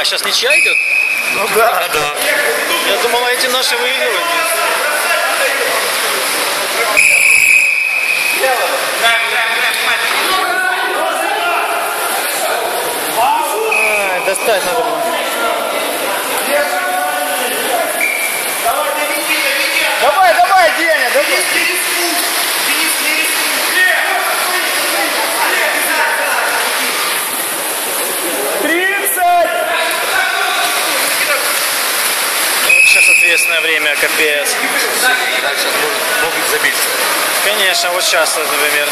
А, сейчас ничья идет? Ну да. Да. Я думал, эти наши выигрывают. Достать надо было. Давай, давай, Деня, давай. Сейчас ответственное время, капец. Дальше могут забить. Конечно, вот сейчас, например.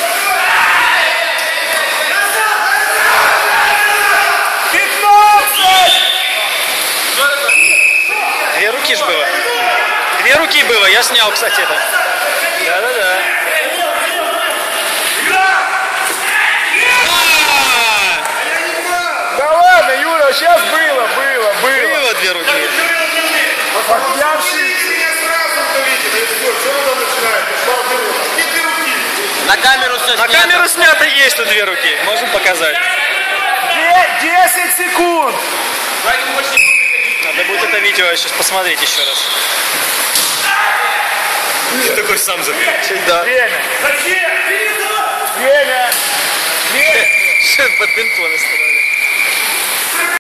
15! Две руки ж было. Две руки было, я снял, кстати, это. Да-да-да. Да ладно, Юра, сейчас было. Было две руки. На камеру все На камеру снято есть тут две руки. Можем показать. 10 секунд. Надо будет это видео сейчас посмотреть еще раз. Ты такой сам забил. Да. Время. Время. Бадминтон остановили.